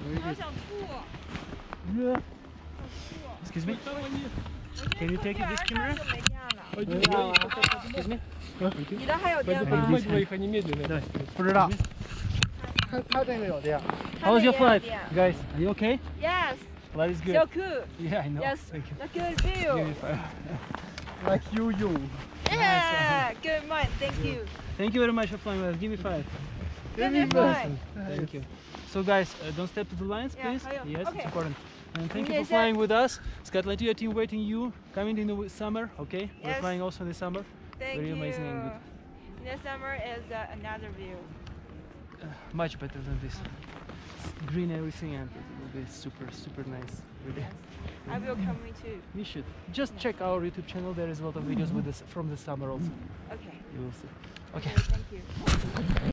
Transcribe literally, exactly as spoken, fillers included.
Yeah. Excuse me? Can you take this camera? Excuse me? 你的还有电吗？ 对，不知道。他他这个有电。How's your flight, guys? Are you okay? Yes. Flight is good. So cool. Yeah, I know. Yes. Thank you. A good view. Like you, you. Yeah. Good mind. Thank you. Thank you very much for flying with us. Give me five. Give me five. Thank you. So guys, uh, don't step to the lines, Yeah, please. higher. Yes, Okay. it's important. And thank you Yes, for flying with us. Scotland, your team waiting you. Coming in the summer, okay? We're Yes. flying also in the summer. Thank Very you. amazing and good. Next summer is uh, another view. Uh, much better than this. It's green everything and it will be super, super nice. Really. Yes. I will come with you. You should. Just check our YouTube channel. There is a lot of videos with this from the summer also. Okay. You will see. Okay. Okay, thank you.